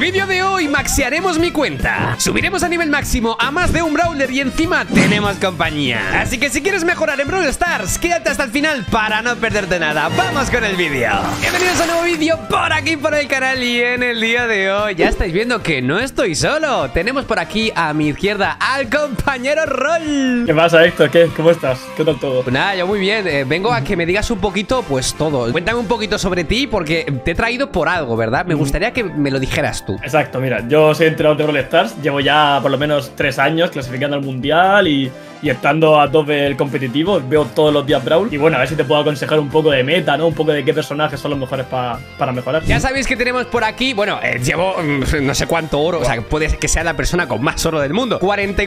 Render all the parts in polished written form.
vídeo de hoy maxearemos mi cuenta. Subiremos a nivel máximo a más de un brawler y encima tenemos compañía. Así que si quieres mejorar en Brawl Stars, quédate hasta el final para no perderte nada. ¡Vamos con el vídeo! Bienvenidos a un nuevo vídeo por aquí por el canal. Y en el día de hoy ya estáis viendo que no estoy solo. Tenemos por aquí a mi izquierda al compañero Roll. ¿Qué pasa, Héctor? ¿Cómo estás? ¿Qué tal todo? Pues nada, yo muy bien. Vengo a que me digas un poquito, pues todo. Cuéntame un poquito sobre ti porque te he traído por algo, ¿verdad? Me gustaría que me lo dijeras tú. Exacto, mira, yo soy entrenador de Brawl Stars. Llevo ya por lo menos 3 años clasificando al mundial y estando a tope el competitivo. Veo todos los días Brawl. Y bueno, a ver si te puedo aconsejar un poco de meta, ¿no? Un poco de qué personajes son los mejores para mejorar. Ya sabéis que tenemos por aquí, bueno, llevo no sé cuánto oro. O sea, puede que sea la persona con más oro del mundo.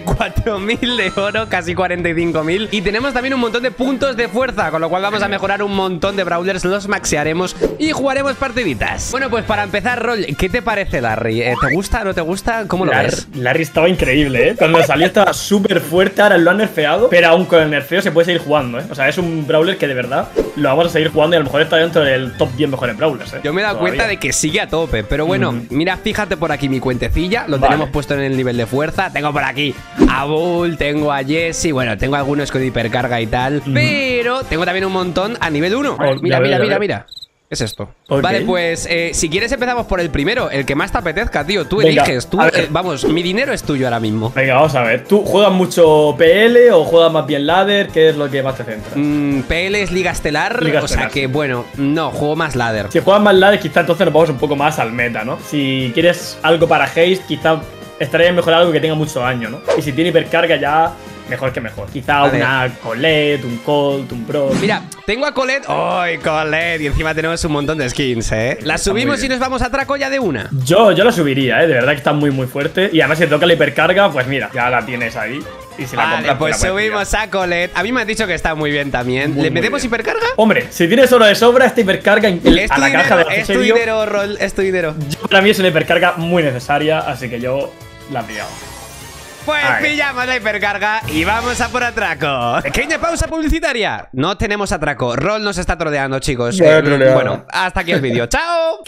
44.000 de oro, casi 45.000. Y tenemos también un montón de puntos de fuerza, con lo cual vamos a mejorar un montón de brawlers. Los maxearemos y jugaremos partiditas. Bueno, pues para empezar, Roll, ¿qué te parece Larry? ¿Te gusta? ¿No te gusta? ¿Cómo lo ves? Larry estaba increíble, ¿eh? Cuando salió estaba súper fuerte, ahora lo han nerfeado, pero aún con el nerfeo se puede seguir jugando, ¿eh? O sea, es un brawler que de verdad lo vamos a seguir jugando y a lo mejor está dentro del top 10 mejores brawlers, ¿eh? Yo me he dado cuenta de que sigue a tope, pero bueno, mira, fíjate por aquí mi cuentecilla, lo tenemos puesto en el nivel de fuerza. Tengo por aquí a Bull, tengo a Jesse, bueno, tengo algunos con hipercarga y tal, pero tengo también un montón a nivel 1. Mira. ¿Qué es esto? Okay. Vale, pues si quieres empezamos por el primero, el que más te apetezca, tío. Tú Venga, eliges, tú, vamos, mi dinero es tuyo ahora mismo. Venga, vamos a ver. ¿Tú juegas mucho PL o juegas más bien ladder? ¿Qué es lo que más te centra? PL es Liga Estelar, o sea que, bueno, no, juego más ladder. Si juegas más ladder, quizá entonces nos vamos un poco más al meta, ¿no? Si quieres algo para haste, quizá estaría mejor algo que tenga mucho daño, ¿no? Y si tiene hipercarga ya... mejor que mejor. Quizá una Colette, un Colt, un Bro. Mira, tengo a Colette. ¡Ay, Colette! Y encima tenemos un montón de skins, ¿eh? ¿La subimos y nos vamos a Traco ya de una? Yo la subiría, ¿eh? De verdad que está muy, muy fuerte. Y además si te toca la hipercarga, pues mira, ya la tienes ahí. Y si la compras, pues subimos a Colette. A mí me has dicho que está muy bien también. ¿Le metemos hipercarga? Hombre, si tienes oro de sobra, esta hipercarga a la caja de la es tu dinero, Roll, es tu dinero. Para mí es una hipercarga muy necesaria, así que yo la he pillado. Pues pillamos la hipercarga y vamos a por atraco. Pequeña pausa publicitaria. No tenemos atraco. Roll nos está troleando, chicos. Bueno, hasta aquí el vídeo. ¡Chao!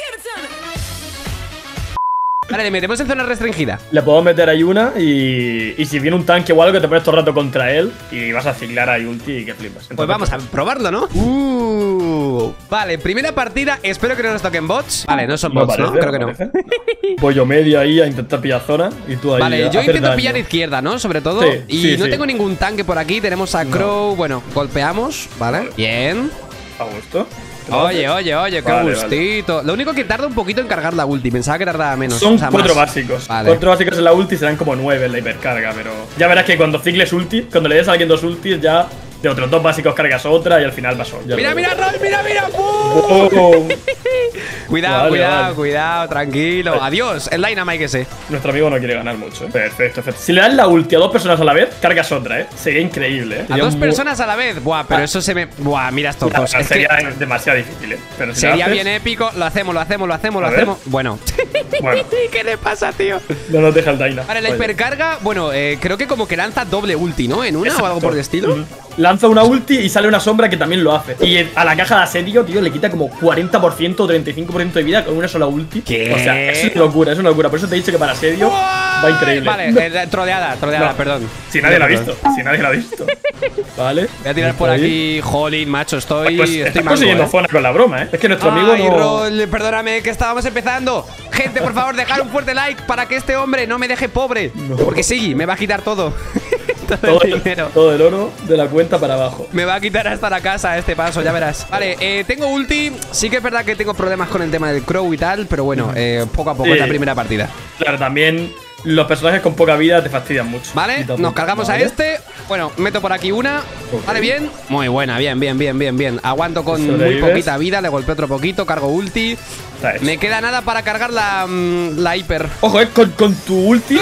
Vale, le metemos en zona restringida. Le puedo meter ahí una y si viene un tanque o algo que te pones todo el rato contra él y vas a ciclar ahí ulti y que flipas. Entonces, pues vamos a probarlo, ¿no? Vale, primera partida. Espero que no nos toquen bots. Vale, no son bots, ¿no? Creo que no. Voy yo medio ahí a intentar pillar zona y tú ahí. Vale, yo intento pillar izquierda, ¿no? Sobre todo. Y no tengo ningún tanque por aquí. Tenemos a Crow. Bueno, golpeamos. Vale. Bien. A gusto. Oye, qué gustito. Vale. Lo único que tarda un poquito en cargar la ulti. Pensaba que tardaba menos. Son 4 básicos. Vale. 4 básicos en la ulti serán como 9 en la hipercarga, pero ya verás que cuando cicles ulti, cuando le des a alguien 2 ultis, ya de otros 2 básicos cargas otra y al final vas solo. Mira, Roll, mira. Cuidado, tranquilo. Vale. Adiós, el Dynamite ese. Nuestro amigo no quiere ganar mucho, ¿eh? Perfecto. Si le das la ulti a 2 personas a la vez, cargas otra, ¿eh? Sería increíble, ¿eh? A 2 personas a la vez. Buah, pero eso se me... Buah, mira estos dos. Sería demasiado difícil, ¿eh? Pero si sería bien épico. Lo hacemos. Bueno. ¿Qué le pasa, tío? No nos deja el Dyna. Vale, la hipercarga, bueno, creo que como que lanza doble ulti, ¿no? En una o algo por el estilo. Lanza una ulti y sale una sombra que también lo hace. Y a la caja de asedio, tío, le quita como 40% o 35% de vida con una sola ulti. ¿Qué? O sea, es una locura. Por eso te he dicho que para asedio va increíble. Vale, troleada, perdón. Si nadie la ha visto. Vale. Voy a tirar por aquí. Jolín, macho, estoy consiguiendo zona con la broma, ¿eh? Es que nuestro amigo Roll, perdóname, que estábamos empezando. Gente, por favor, dejad un fuerte like para que este hombre no me deje pobre. Porque sí, me va a quitar todo. Todo el oro de la cuenta para abajo. Me va a quitar hasta la casa a este paso, ya verás. Vale, tengo ulti. Sí que es verdad que tengo problemas con el tema del Crow y tal, pero bueno, poco a poco es la primera partida. Claro, también los personajes con poca vida te fastidian mucho. Vale, nos cargamos a este. Bueno, meto por aquí una. Vale, bien. Muy buena, bien. Aguanto con muy poquita vida, le golpeo otro poquito, cargo ulti. Me queda nada para cargar la hiper. Ojo, con tu ulti.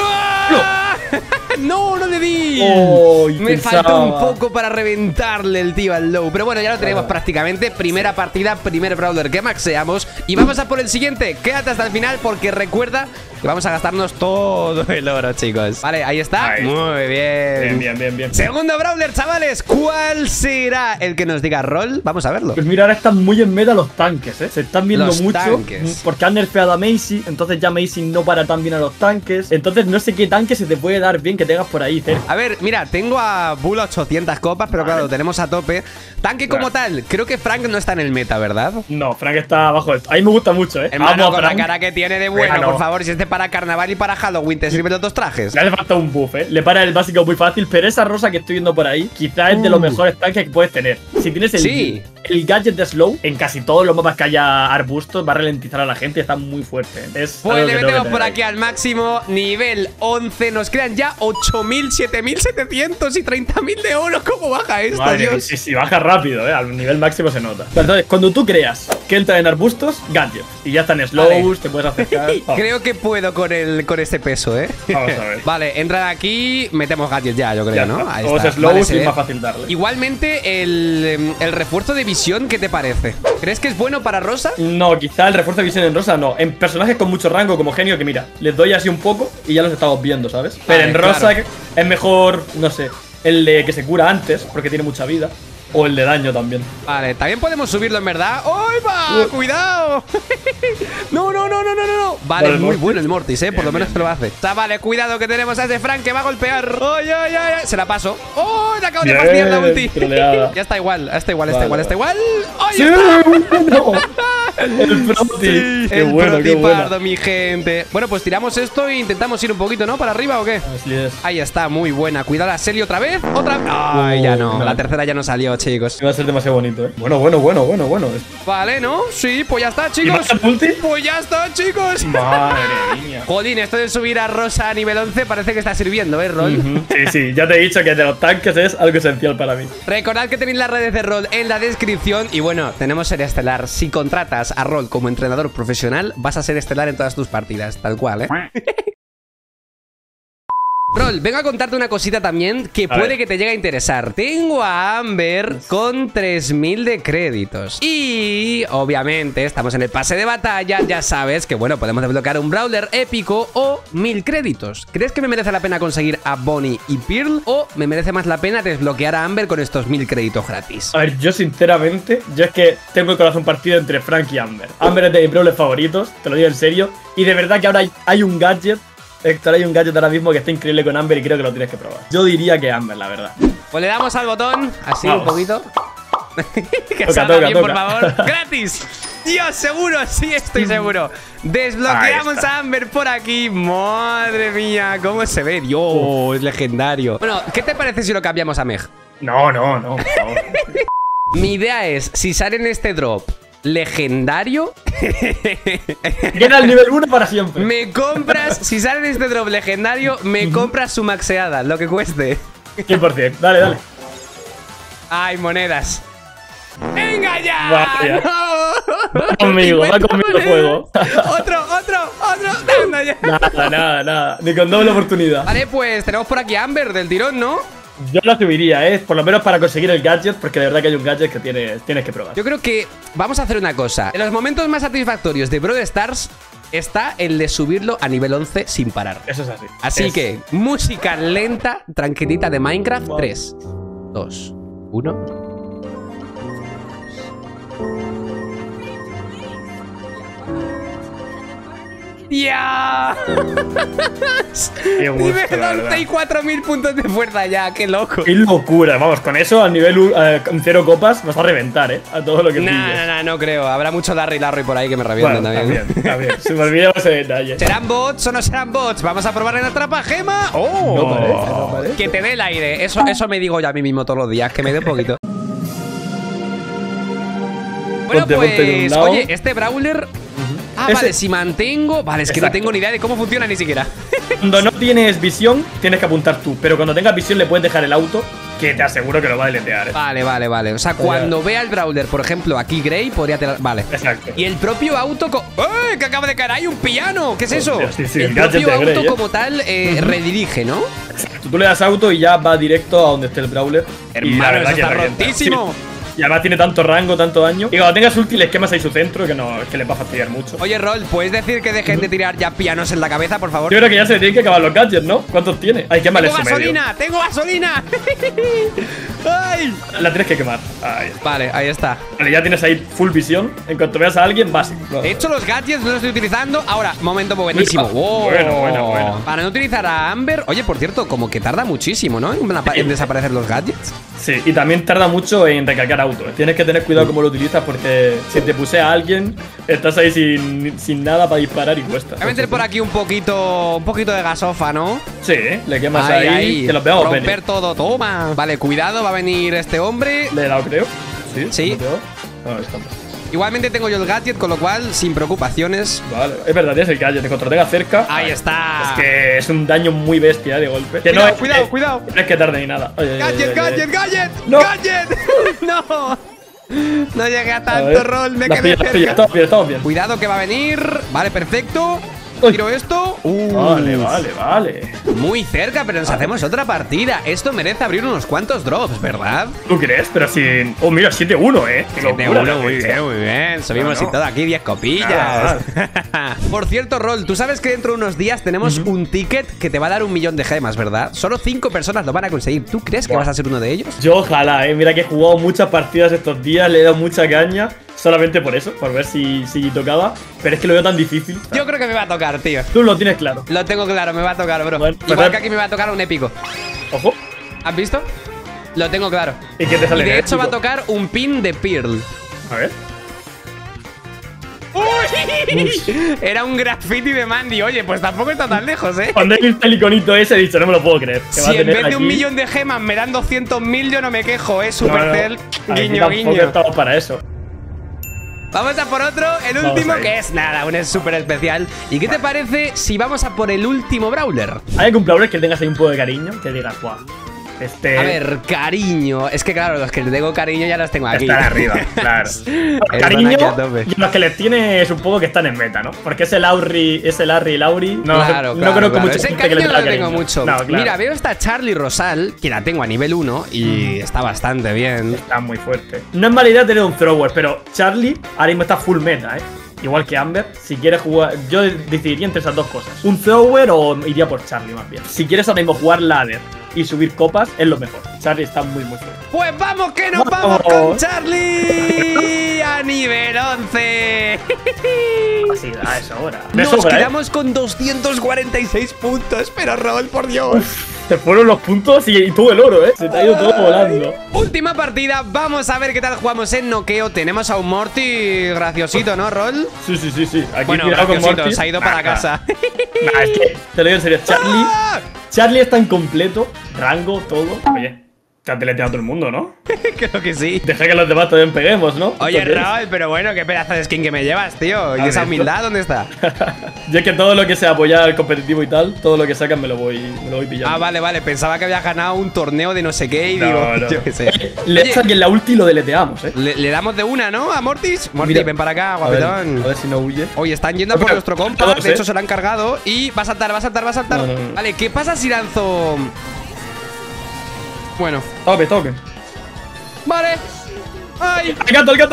No le di. Me faltó un poco para reventarle el tío al low. Pero bueno, ya lo tenemos prácticamente. Primera partida, primer brawler que maxeamos. Y vamos a por el siguiente. Quédate hasta el final porque recuerda Y vamos a gastarnos todo el oro, chicos. Vale, ahí está. Ahí Muy bien. Bien. Segundo brawler, chavales. ¿Cuál será el que nos diga rol? Vamos a verlo. Pues mira, ahora están muy en meta los tanques, ¿eh? Se están viendo Los mucho tanques. porque han nerfeado a Macy, entonces ya Macy no para tan bien a los tanques. Entonces no sé qué tanque se te puede dar bien que tengas por ahí cerca. A ver, mira, tengo a Bull 800 copas, pero claro, lo tenemos a tope. Tanque como tal, creo que Frank no está en el meta, ¿verdad? No, Frank está abajo esto. A mí me gusta mucho, ¿eh? Hermano, Amo a con la Frank. cara que tiene de bueno, Bueno. por favor, si este para carnaval y para Halloween, ¿te sirven los dos trajes? Le hace falta un buff, ¿eh? Le para el básico muy fácil, pero esa rosa que estoy viendo por ahí quizás es de los mejores tanques que puedes tener. Si tienes el gadget de slow, en casi todos los mapas que haya arbustos va a ralentizar a la gente y está muy fuerte, ¿eh? Es Pues algo le que tengo metemos que por tener aquí al máximo, nivel 11. Nos quedan ya 8.000, 7.700 y 30.000 de oro. ¿Cómo baja esto, Madre, Dios? sí, baja rápido, al nivel máximo se nota. Pero entonces, cuando tú creas que entra en arbustos, gadget. Y ya está en slows, Vale. te puedes acercar. Creo que puedo con este peso, ¿eh? Vamos a ver. Vale, entra aquí, metemos gadget ya, yo creo, Ya ¿no? está. Ahí Todos está. slows Vale, y se es ve. más fácil darle. Igualmente, el refuerzo de visión, ¿qué te parece? ¿Crees que es bueno para Rosa? No, quizá el refuerzo de visión en rosa no. En personajes con mucho rango como genio, que mira, les doy así un poco y ya los estamos viendo, ¿sabes? Pero en rosa claro. es mejor, no sé, el de que se cura antes, porque tiene mucha vida. O el de daño también. Vale, también podemos subirlo en verdad. ¡Ay, va! ¡Cuidado! No. Vale, Vale, muy Mortis. bueno el Mortis, por lo menos bien. te lo hace. Vale, cuidado que tenemos a ese Frank que va a golpear. ¡Ay! Se la paso. ¡Oh! Le acabo de Bien, fastidiar la ulti. troleada. Ya está igual, está igual. Vale. ¡Ay, ¡Sí! está! No. El Proti. Qué El bueno, qué bueno. protipardo, mi gente. Bueno, pues tiramos esto e intentamos ir un poquito, ¿no? ¿Para arriba o qué? Así es. Ahí está, muy buena. Cuidado la Selly otra vez. Ay, ya no. No. La tercera ya no salió, chicos. Va a ser demasiado bonito, ¿eh? Bueno. Vale, ¿no? Sí, pues ya está, ¿Y chicos. más el ulti? Pues ya está, chicos. Madre mía. Jolín, esto de subir a Rosa a nivel 11 parece que está sirviendo, ¿eh, Rol? Sí, ya te he dicho que de los tanques es algo esencial para mí. Recordad que tenéis las redes de Rol en la descripción. Y bueno, tenemos Serie Estelar. Si contratas a Rol como entrenador profesional, vas a ser estelar en todas tus partidas, tal cual, ¿eh? Rol, vengo a contarte una cosita también que puede ver. que te llegue a interesar. Tengo a Amber con 3.000 de créditos. Y, obviamente, estamos en el pase de batalla. Ya sabes que, bueno, podemos desbloquear un brawler épico o 1.000 créditos. ¿Crees que me merece la pena conseguir a Bonnie y Pearl? ¿O me merece más la pena desbloquear a Amber con estos 1.000 créditos gratis? A ver, yo sinceramente, yo es que tengo el corazón partido entre Frank y Amber. Amber es de mis brawlers favoritos, te lo digo en serio. Y de verdad que ahora hay un gadget. Héctor, hay un gadget ahora mismo que está increíble con Amber y creo que lo tienes que probar. Yo diría que Amber, la verdad. Pues le damos al botón, así Vamos. un poquito. Que Toca, salga toca, bien, por toca. favor. ¡Gratis! Dios, seguro, sí estoy seguro. Desbloqueamos Ahí está. a Amber por aquí. Madre mía, cómo se ve. Dios, es legendario. Bueno, ¿qué te parece si lo cambiamos a Meg? No, por favor. Mi idea es, si sale en este drop legendario, Queda el nivel 1 para siempre. me compras, si sale en este drop legendario, me compras su maxeada, lo que cueste. 100%. Dale. ¡Ay, monedas! ¡Venga ya! Vaya. ¡No! Va conmigo, va 50 conmigo el monedas. juego. ¡Otro! ¡Anda ya! Nada. Ni con doble oportunidad. Vale, pues tenemos por aquí a Amber del tirón, ¿no? Yo la subiría, por lo menos para conseguir el gadget, porque de verdad que hay un gadget que tienes que probar. Yo creo que vamos a hacer una cosa. En los momentos más satisfactorios de Brawl Stars está el de subirlo a nivel 11 sin parar. Eso es así. Así que, música lenta, tranquilita de Minecraft. Wow. 3, 2, 1. ¡Ya! Qué gusto, Nivel la 11 verdad. y 4.000 puntos de fuerza ya, qué loco. ¡Qué locura! Vamos, con eso al nivel 0 copas vas a reventar, a todo lo que pilles. No creo. Habrá mucho Larry por ahí que me revienten Bueno, también. también. Se me olvidaba ese detalle. ¿Serán bots o no serán bots? Vamos a probar en la trapa gema. ¡Oh! No parece. Que te dé el aire. Eso me digo yo a mí mismo todos los días, que me dé un poquito. Bueno, Ponte de un lado. oye, este brawler. Ah, Ese- vale, si mantengo. Vale, es que no Exacto. tengo ni idea de cómo funciona ni siquiera. Cuando no tienes visión, tienes que apuntar tú. Pero cuando tengas visión, le puedes dejar el auto, que te aseguro que lo va a deletear. Vale. O sea, cuando vea el brawler, por ejemplo, aquí Grey, podría tener. Vale. Exacto. Y el propio auto. ¡Eh! Que acaba de caer ahí un piano. ¿Qué es eso? Hostia, sí, el el gadget propio de auto Grey, como tal redirige, ¿no? Tú le das auto y ya va directo a donde esté el brawler. Y la Hermano, verdad eso que está revienta. rotísimo. Y además tiene tanto rango, tanto daño. Y cuando tengas ulti les quemas ahí su centro, que no, es que les va a fastidiar mucho. Oye, Rol, ¿puedes decir que dejen de tirar ya pianos en la cabeza, por favor? Yo creo que ya se tienen que acabar los gadgets, ¿no? ¿Cuántos tiene? Ay, quémale su medio. ¡Tengo gasolina! ¡Ay! La tienes que quemar. Ahí está. Vale, ahí está. Vale, ya tienes ahí full visión. En cuanto veas a alguien, vas. He hecho los gadgets, no los estoy utilizando. Ahora, momento buenísimo. Wow. Bueno. Para no utilizar a Amber. Oye, por cierto, como que tarda muchísimo, ¿no? En desaparecer los gadgets. Sí, y también tarda mucho en recargar auto. Tienes que tener cuidado cómo lo utilizas porque si te pusea a alguien, estás ahí sin nada para disparar y cuesta. Voy a meter por aquí un poquito de gasofa, ¿no? Sí, le quemas ahí, que los veamos romper venir. todo, toma. Vale, cuidado, va a venir este hombre. Le he dado, creo. Sí. No, estamos. Igualmente tengo yo el gadget, con lo cual, sin preocupaciones. Vale, es verdad, tienes el gadget. Cuando lo tengas cerca. Ahí está. Es que es un daño muy bestia de golpe. Cuidado. No es que tarde ni nada. Gadget. No. Gadget. No. No llegué a tanto, Rol, me quedé cerca. Estamos bien. Cuidado que va a venir. Vale, perfecto. Uy. Tiro esto. Vale. Muy cerca, pero nos hacemos otra partida. Esto merece abrir unos cuantos drops, ¿verdad? ¿Tú crees? Pero sin… Oh, mira, 7-1, Qué locura, 7-1, muy bien. Subimos y todo aquí, 10 copillas. Por cierto, Rol, tú sabes que dentro de unos días tenemos un ticket que te va a dar 1.000.000 de gemas, ¿verdad? Solo 5 personas lo van a conseguir. ¿Tú crees que vas a ser uno de ellos? Yo ojalá, Mira que he jugado muchas partidas estos días, le he dado mucha caña. Solamente por eso, por ver si tocaba. Pero es que lo veo tan difícil. Yo creo que me va a tocar, tío. Tú lo tienes claro. Lo tengo claro, me va a tocar, bro. Bueno, Igual que aquí me va a tocar un épico. Ojo. ¿Has visto? Lo tengo claro. ¿Y qué te sale? Y de hecho va a tocar un pin de Pearl. A ver. ¡Uy! Era un graffiti de Mandy. Oye, pues tampoco está tan lejos, ¿eh? Cuando he visto el iconito ese he dicho, no me lo puedo creer. Si en vez de 1.000.000 de gemas me dan 200.000, yo no me quejo, ¿eh? Supercell, guiño. Estamos para eso. Vamos a por otro, el último, que es nada, un súper especial. ¿Y qué te parece si vamos a por el último Brawler? Hay algún Brawler que tengas ahí un poco de cariño, que digas, guau. A ver, cariño. Es que claro, los que le tengo cariño ya los tengo aquí. Están arriba, claro. Cariño, y los que les tiene es un poco que están en meta, ¿no? Porque ese Larry y Lauri. No, claro, no creo que mucha ese gente que le no lo tengo mucho. No, claro. Mira, veo esta Charlie Rosal, que la tengo a nivel 1 y está bastante bien. Está muy fuerte. No es mala idea tener un thrower, pero Charlie ahora mismo está full meta, Igual que Amber, si quieres jugar… Yo decidiría entre esas dos cosas. Un thrower o iría por Charlie más bien. Si quieres ahora mismo jugar ladder y subir copas, es lo mejor. Charlie está muy fuerte. Pues vamos que nos vamos con Charlie a nivel 11. Así da eso ahora. Nos quedamos con 246 puntos, pero Rol, por Dios. Se fueron los puntos y todo el oro, Se te ha ido todo volando. Última partida, vamos a ver qué tal jugamos en noqueo. Tenemos a un Morty graciosito, ¿no, Rol? Sí. Aquí bueno, graciosito, se ha ido para casa. Es que te lo digo en serio, Charlie es tan completo, rango, todo. Oye, te ha teleteado a todo el mundo, ¿no? Creo que sí. Deja que los demás también peguemos, ¿no? Oye, Raúl, pero bueno, qué pedazo de skin que me llevas, tío. ¿Y esa humildad dónde está? Yo es que todo lo que sea apoyar al competitivo y tal, todo lo que sacan me lo voy pillando. Ah, vale. Pensaba que había ganado un torneo de no sé qué y digo, yo qué sé. Le saquen la ulti y lo deleteamos, Le damos de una, ¿no? A Mortis. Mortis, ven para acá, guapetón. A ver si no huye. Oye, están yendo por nuestro compa. De hecho, se lo han cargado. Y va a saltar. No. Vale, ¿qué pasa si lanzo? Bueno. Toque. Vale. ¡Ay! ¡Al gato!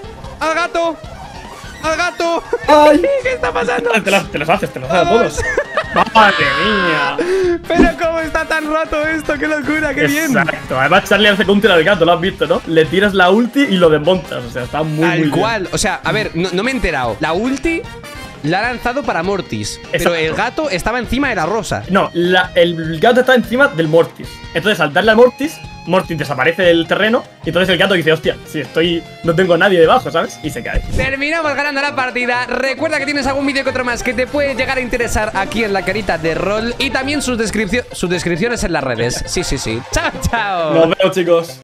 ¡Al gato! ¡Ay! ¿Qué está pasando? Te los haces a todos. ¡Madre mía! Pero cómo está tan roto esto, qué locura, qué bien. Exacto, además Charlie hace counter al gato, lo has visto, ¿no? Le tiras la ulti y lo desmontas, o sea, está muy bien. O sea, a ver, no me he enterado. La ulti la ha lanzado para Mortis, pero el gato estaba encima de la rosa. No, el gato está encima del Mortis. Entonces, al darle al Mortis desaparece del terreno. Y entonces el gato dice, hostia, si no tengo a nadie debajo, ¿sabes? Y se cae. Terminamos ganando la partida. Recuerda que tienes algún vídeo que otro más que te puede llegar a interesar aquí en la carita de Rol. Y también sus descripciones en las redes. Sí. Chao. Nos vemos, chicos.